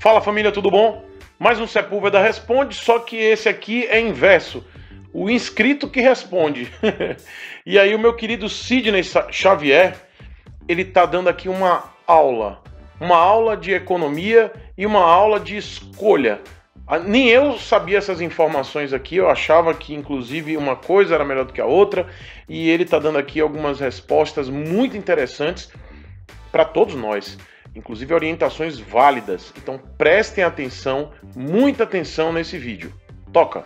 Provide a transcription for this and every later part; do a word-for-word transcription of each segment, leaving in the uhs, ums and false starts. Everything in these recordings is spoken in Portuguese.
Fala família, tudo bom? Mais um Sepúlveda Responde, só que esse aqui é inverso. O inscrito que responde. E aí o meu querido Sidney Xavier, ele tá dando aqui uma aula. Uma aula de economia e uma aula de escolha. Nem eu sabia essas informações aqui, eu achava que inclusive uma coisa era melhor do que a outra. E ele tá dando aqui algumas respostas muito interessantes para todos nós. Inclusive orientações válidas. Então prestem atenção, muita atenção nesse vídeo. Toca!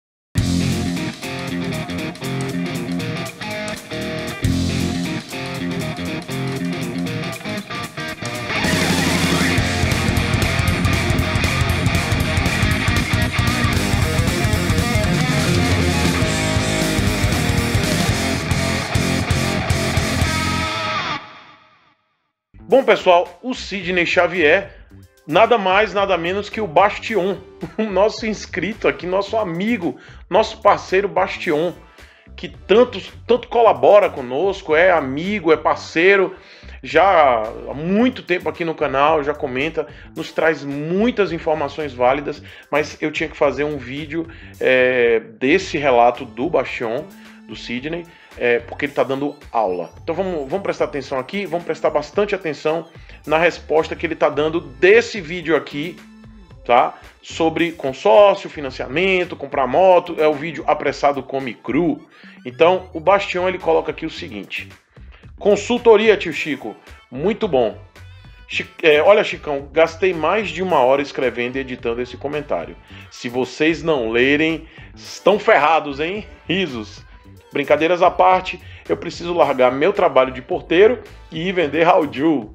Bom, pessoal, o Sidney Xavier, nada mais, nada menos que o Bastion, o nosso inscrito aqui, nosso amigo, nosso parceiro Bastion, que tanto, tanto colabora conosco, é amigo, é parceiro, já há muito tempo aqui no canal, já comenta, nos traz muitas informações válidas, mas eu tinha que fazer um vídeo é, desse relato do Bastion, do Sidney, é, porque ele está dando aula. Então vamos, vamos prestar atenção aqui, vamos prestar bastante atenção na resposta que ele está dando desse vídeo aqui, tá? Sobre consórcio, financiamento, comprar moto, é o vídeo apressado come cru. Então o Bastion ele coloca aqui o seguinte: consultoria, tio Chico, muito bom. Chico, é, olha, Chicão, gastei mais de uma hora escrevendo e editando esse comentário. Se vocês não lerem, estão ferrados, hein? Risos. Brincadeiras à parte, eu preciso largar meu trabalho de porteiro e ir vender Raul.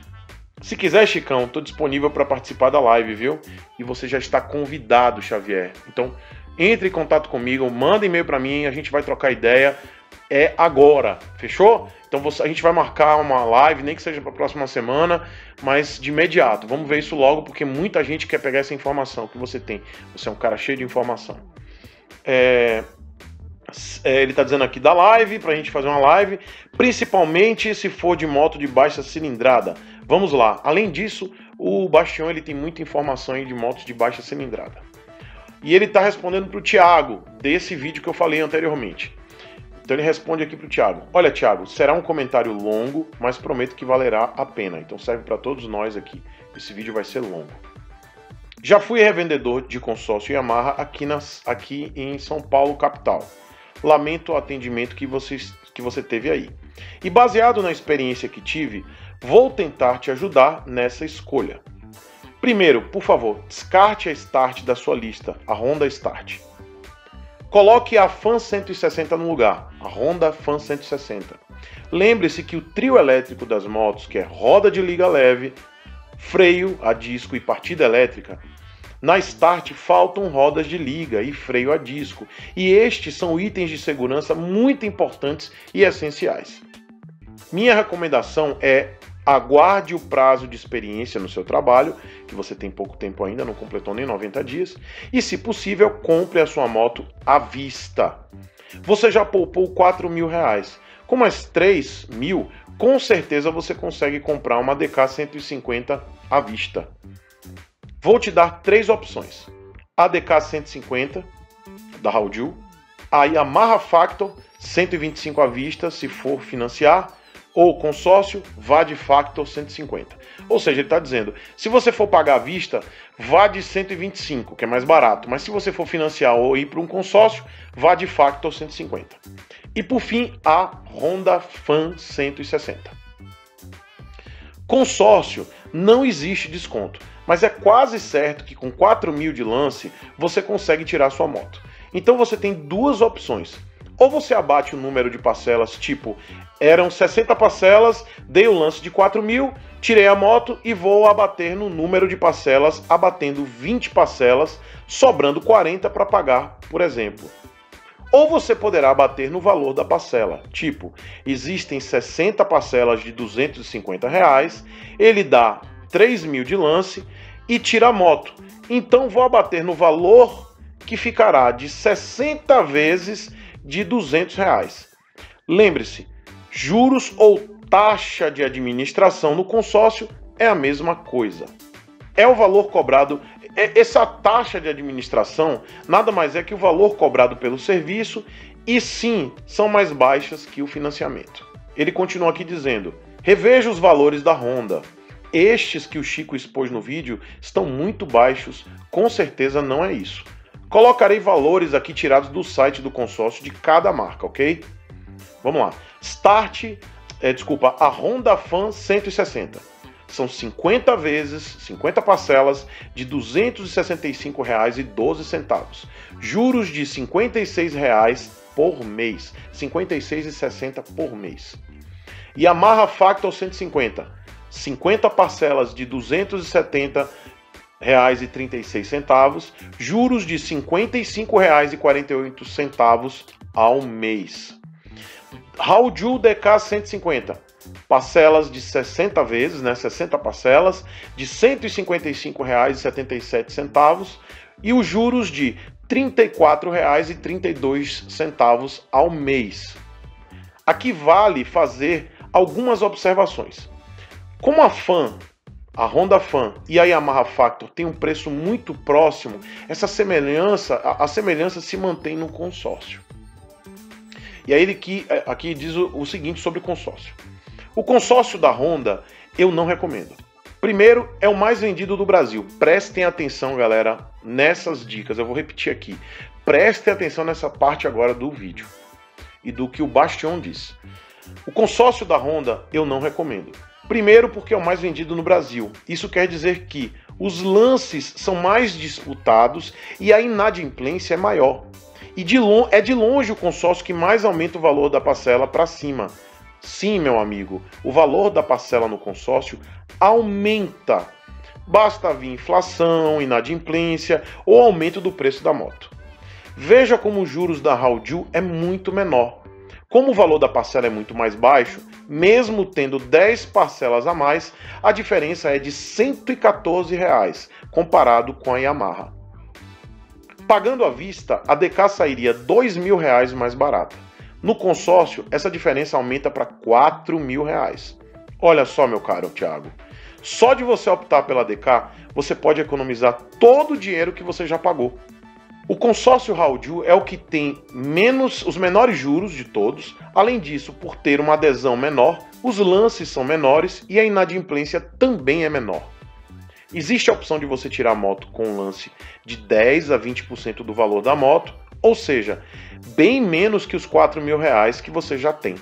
Se quiser, Chicão, estou disponível para participar da live, viu? E você já está convidado, Xavier. Então, entre em contato comigo, manda e-mail para mim, a gente vai trocar ideia. É agora, fechou? Então você, a gente vai marcar uma live, nem que seja para a próxima semana, mas de imediato. Vamos ver isso logo, porque muita gente quer pegar essa informação que você tem. Você é um cara cheio de informação. É... Ele está dizendo aqui da live, para a gente fazer uma live, principalmente se for de moto de baixa cilindrada. Vamos lá. Além disso, o Bastion ele tem muita informação aí de motos de baixa cilindrada. E ele está respondendo para o Thiago, desse vídeo que eu falei anteriormente. Então ele responde aqui para o Thiago: olha, Thiago, será um comentário longo, mas prometo que valerá a pena. Então serve para todos nós aqui. Esse vídeo vai ser longo. Já fui revendedor de consórcio Yamaha aqui, nas, aqui em São Paulo, capital. Lamento o atendimento que você, que você teve aí. E baseado na experiência que tive, vou tentar te ajudar nessa escolha. Primeiro, por favor, descarte a Start da sua lista, a Honda Start. Coloque a Fan cento e sessenta no lugar, a Honda Fan cento e sessenta. Lembre-se que o trio elétrico das motos, que é roda de liga leve, freio a disco e partida elétrica, na Start faltam rodas de liga e freio a disco, e estes são itens de segurança muito importantes e essenciais. Minha recomendação é aguarde o prazo de experiência no seu trabalho, que você tem pouco tempo ainda, não completou nem noventa dias, e se possível, compre a sua moto à vista. Você já poupou quatro mil reais. Com mais três mil, com certeza você consegue comprar uma D K cento e cinquenta à vista. Vou te dar três opções: a D K cento e cinquenta da Raul, a Yamaha Factor cento e vinte e cinco à vista se for financiar, ou consórcio, vá de Factor cento e cinquenta. Ou seja, ele está dizendo, se você for pagar à vista, vá de cento e vinte e cinco, que é mais barato, mas se você for financiar ou ir para um consórcio, vá de Factor cento e cinquenta. E por fim, a Honda Fan cento e sessenta. Consórcio, não existe desconto, mas é quase certo que com quatro mil de lance você consegue tirar sua moto. Então você tem duas opções: ou você abate o número de parcelas, tipo, eram sessenta parcelas, dei o lance de quatro mil, tirei a moto e vou abater no número de parcelas, abatendo vinte parcelas, sobrando quarenta para pagar, por exemplo. Ou você poderá abater no valor da parcela, tipo, existem sessenta parcelas de duzentos e cinquenta reais, ele dá três mil de lance e tira a moto. Então vou abater no valor que ficará de sessenta vezes de duzentos reais. Lembre-se, juros ou taxa de administração no consórcio é a mesma coisa. É o valor cobrado. Essa taxa de administração nada mais é que o valor cobrado pelo serviço e sim, são mais baixas que o financiamento. Ele continua aqui dizendo: reveja os valores da Honda. Estes que o Chico expôs no vídeo estão muito baixos, com certeza não é isso. Colocarei valores aqui tirados do site do consórcio de cada marca, ok? Vamos lá. Start, é, desculpa, a Honda Fan cento e sessenta. São cinquenta vezes, cinquenta parcelas de duzentos e sessenta e cinco reais e doze centavos. Juros de cinquenta e seis reais por mês. cinquenta e seis reais e sessenta centavos por mês. Yamaha Factor cento e cinquenta. cinquenta parcelas de duzentos e setenta reais e trinta e seis centavos. Juros de cinquenta e cinco reais e quarenta e oito centavos ao mês. Hauju D K cento e cinquenta. Parcelas de sessenta vezes, né, sessenta parcelas, de cento e cinquenta e cinco reais e setenta e sete centavos e os juros de trinta e quatro reais e trinta e dois centavos ao mês. Aqui vale fazer algumas observações. Como a Fan, a Honda Fan e a Yamaha Factor têm um preço muito próximo, essa semelhança, a, a semelhança se mantém no consórcio. E aí ele aqui, aqui diz o, o seguinte sobre o consórcio. O consórcio da Honda eu não recomendo. Primeiro, é o mais vendido do Brasil. Prestem atenção, galera, nessas dicas. Eu vou repetir aqui. Prestem atenção nessa parte agora do vídeo e do que o Bastion diz. O consórcio da Honda eu não recomendo. Primeiro, porque é o mais vendido no Brasil. Isso quer dizer que os lances são mais disputados e a inadimplência é maior. E de long... é de longe o consórcio que mais aumenta o valor da parcela para cima. Sim, meu amigo, o valor da parcela no consórcio aumenta. Basta vir inflação, inadimplência ou aumento do preço da moto. Veja como os juros da Hauju é muito menor. Como o valor da parcela é muito mais baixo, mesmo tendo dez parcelas a mais, a diferença é de cento e quatorze reais, comparado com a Yamaha. Pagando à vista, a D K sairia dois mil reais mais barata. No consórcio, essa diferença aumenta para quatro mil reais. Olha só, meu caro Thiago, só de você optar pela D K, você pode economizar todo o dinheiro que você já pagou. O consórcio Hauju é o que tem menos, os menores juros de todos. Além disso, por ter uma adesão menor, os lances são menores e a inadimplência também é menor. Existe a opção de você tirar a moto com um lance de dez a vinte por cento do valor da moto, ou seja, bem menos que os quatro mil reais que você já tem.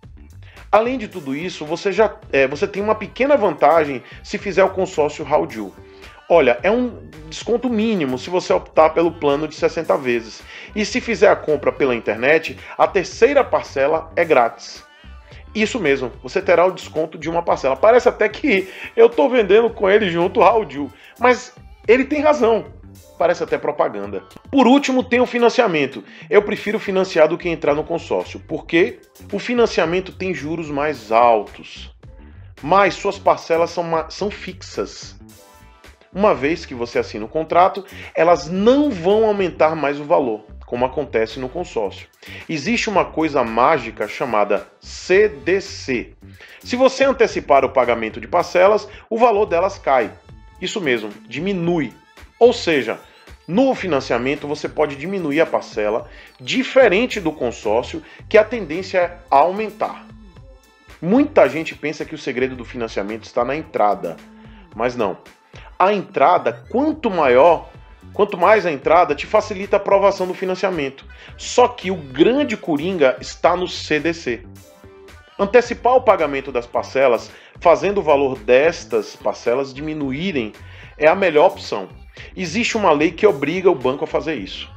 Além de tudo isso, você, já, é, você tem uma pequena vantagem se fizer o consórcio Hauju. Olha, é um desconto mínimo se você optar pelo plano de sessenta vezes. E se fizer a compra pela internet, a terceira parcela é grátis. Isso mesmo, você terá o desconto de uma parcela. Parece até que eu estou vendendo com ele junto o Hauju, mas ele tem razão. Parece até propaganda. Por último, tem o financiamento. Eu prefiro financiar do que entrar no consórcio, porque o financiamento tem juros mais altos, mas suas parcelas são, são fixas. Uma vez que você assina o contrato, elas não vão aumentar mais o valor, como acontece no consórcio. Existe uma coisa mágica chamada C D C. Se você antecipar o pagamento de parcelas, o valor delas cai. Isso mesmo, diminui. Ou seja, no financiamento você pode diminuir a parcela, diferente do consórcio, que a tendência é aumentar. Muita gente pensa que o segredo do financiamento está na entrada, mas não. A entrada, quanto maior, quanto mais a entrada, te facilita a aprovação do financiamento. Só que o grande coringa está no C D C. Antecipar o pagamento das parcelas, fazendo o valor destas parcelas diminuírem, é a melhor opção. Existe uma lei que obriga o banco a fazer isso.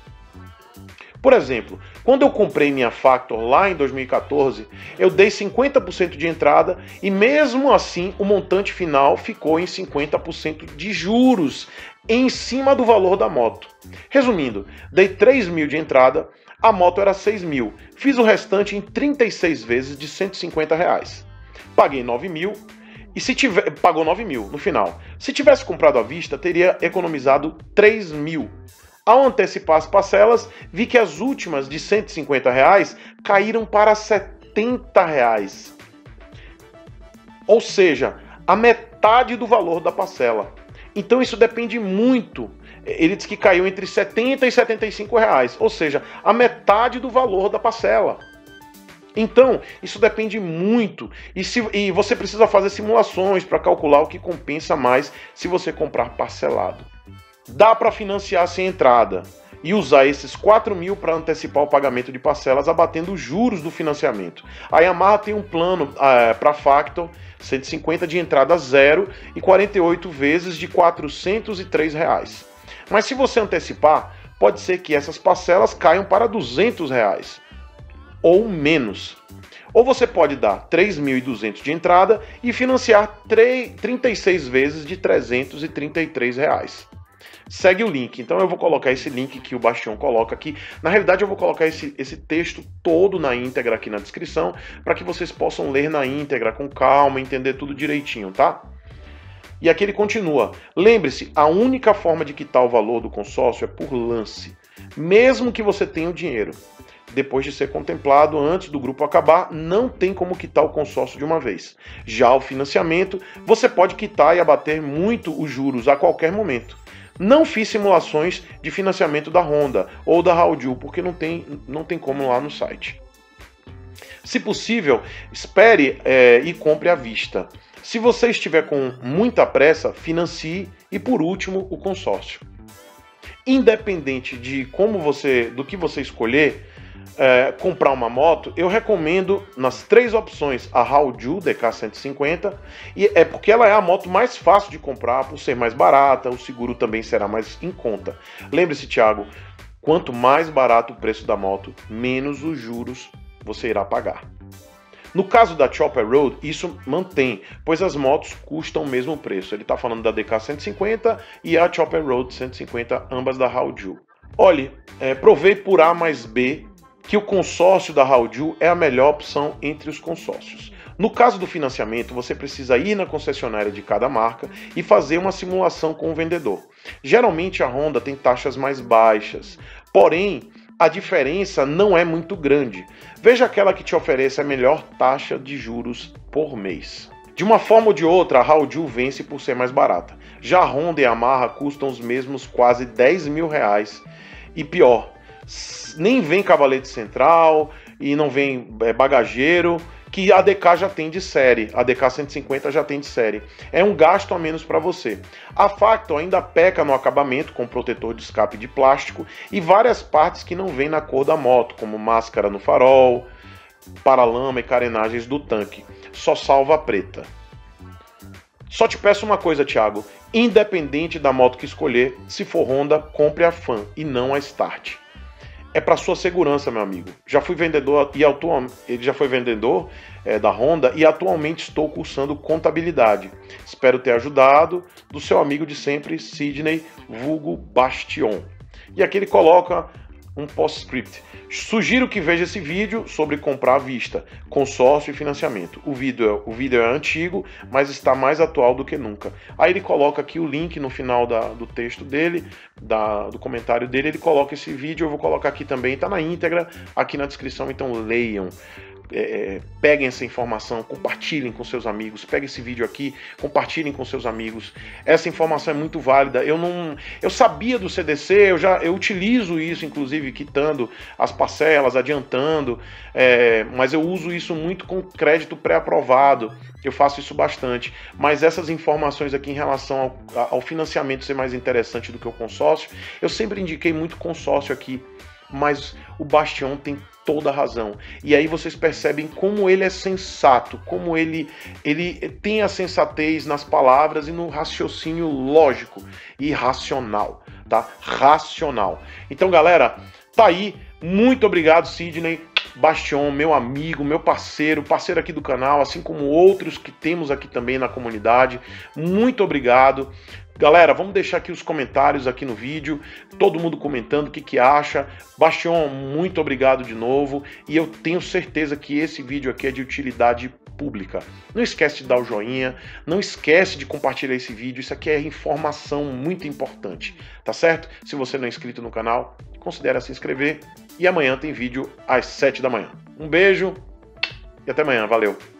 Por exemplo, quando eu comprei minha Factor lá em dois mil e quatorze, eu dei cinquenta por cento de entrada e mesmo assim o montante final ficou em cinquenta por cento de juros em cima do valor da moto. Resumindo, dei três mil de entrada, a moto era seis mil, fiz o restante em trinta e seis vezes de cento e cinquenta reais. Paguei nove mil e se tiver, pagou nove mil no final. Se tivesse comprado à vista, teria economizado três mil. Ao antecipar as parcelas, vi que as últimas de cento e cinquenta reais caíram para setenta reais. Ou seja, a metade do valor da parcela. Então isso depende muito. Ele diz que caiu entre setenta e setenta e cinco reais, ou seja, a metade do valor da parcela. Então, isso depende muito. E, se, e você precisa fazer simulações para calcular o que compensa mais se você comprar parcelado. Dá para financiar sem entrada e usar esses quatro mil para antecipar o pagamento de parcelas, abatendo os juros do financiamento. A Yamaha tem um plano é, para Factor, cento e cinquenta de entrada zero e quarenta e oito vezes de quatrocentos e três reais. Mas se você antecipar, pode ser que essas parcelas caiam para duzentos reais ou menos. Ou você pode dar três mil e duzentos de entrada e financiar trinta e seis vezes de trezentos e trinta e três reais. Segue o link. Então eu vou colocar esse link que o Bastião coloca aqui. Na realidade eu vou colocar esse, esse texto todo na íntegra aqui na descrição, para que vocês possam ler na íntegra, com calma, entender tudo direitinho, tá? E aqui ele continua. Lembre-se, a única forma de quitar o valor do consórcio é por lance. Mesmo que você tenha o dinheiro. Depois de ser contemplado antes do grupo acabar, não tem como quitar o consórcio de uma vez. Já o financiamento, você pode quitar e abater muito os juros a qualquer momento. Não fiz simulações de financiamento da Honda ou da Hauju, porque não tem, não tem como lá no site. Se possível, espere é, e compre à vista. Se você estiver com muita pressa, financie e, por último, o consórcio. Independente de como você, do que você escolher, É, comprar uma moto, eu recomendo nas três opções a Hauju D K cento e cinquenta, e é porque ela é a moto mais fácil de comprar, por ser mais barata, o seguro também será mais em conta. Lembre-se, Thiago, quanto mais barato o preço da moto, menos os juros você irá pagar. No caso da Chopper Road, isso mantém, pois as motos custam o mesmo preço. Ele está falando da D K cento e cinquenta e a Chopper Road cento e cinquenta, ambas da Hauju. Olhe, é, provei por A mais B que o consórcio da Hauju é a melhor opção entre os consórcios. No caso do financiamento, você precisa ir na concessionária de cada marca e fazer uma simulação com o vendedor. Geralmente a Honda tem taxas mais baixas, porém a diferença não é muito grande. Veja aquela que te oferece a melhor taxa de juros por mês. De uma forma ou de outra, a Hauju vence por ser mais barata. Já a Honda e a Yamaha custam os mesmos quase dez mil reais. E pior, nem vem cavalete central e não vem bagageiro, que a D K já tem de série, a D K cento e cinquenta já tem de série. É um gasto a menos para você. A Factor ainda peca no acabamento com protetor de escape de plástico e várias partes que não vêm na cor da moto, como máscara no farol, paralama e carenagens do tanque. Só salva a preta. Só te peço uma coisa, Thiago, independente da moto que escolher, se for Honda, compre a Fan e não a Start. É para sua segurança, meu amigo. Já fui vendedor e atualmente ele já foi vendedor é, da Honda e atualmente estou cursando contabilidade. Espero ter ajudado. Do seu amigo de sempre, Sidney, vulgo Bastion. E aqui ele coloca um postscript. Sugiro que veja esse vídeo sobre comprar à vista, consórcio e financiamento. O vídeo, o vídeo é antigo, mas está mais atual do que nunca. Aí ele coloca aqui o link no final da, do texto dele, da, do comentário dele, ele coloca esse vídeo, eu vou colocar aqui também, está na íntegra, aqui na descrição, então leiam. É, peguem essa informação, compartilhem com seus amigos, peguem esse vídeo aqui, compartilhem com seus amigos. Essa informação é muito válida. Eu não, eu sabia do C D C, eu já eu utilizo isso, inclusive quitando as parcelas, adiantando, é, mas eu uso isso muito com crédito pré-aprovado. Eu faço isso bastante. Mas essas informações aqui em relação ao, ao financiamento ser mais interessante do que o consórcio, eu sempre indiquei muito consórcio aqui. Mas o Bastião tem toda a razão. E aí vocês percebem como ele é sensato, como ele, ele tem a sensatez nas palavras e no raciocínio lógico e racional, tá? Racional. Então, galera, tá aí. Muito obrigado, Sidney. Bastião, meu amigo, meu parceiro, parceiro aqui do canal, assim como outros que temos aqui também na comunidade. Muito obrigado. Galera, vamos deixar aqui os comentários aqui no vídeo, todo mundo comentando o que, que acha. Bastião, muito obrigado de novo. E eu tenho certeza que esse vídeo aqui é de utilidade pública. Não esquece de dar o joinha, não esquece de compartilhar esse vídeo. Isso aqui é informação muito importante, tá certo? Se você não é inscrito no canal, considere se inscrever. E amanhã tem vídeo às sete da manhã. Um beijo e até amanhã. Valeu!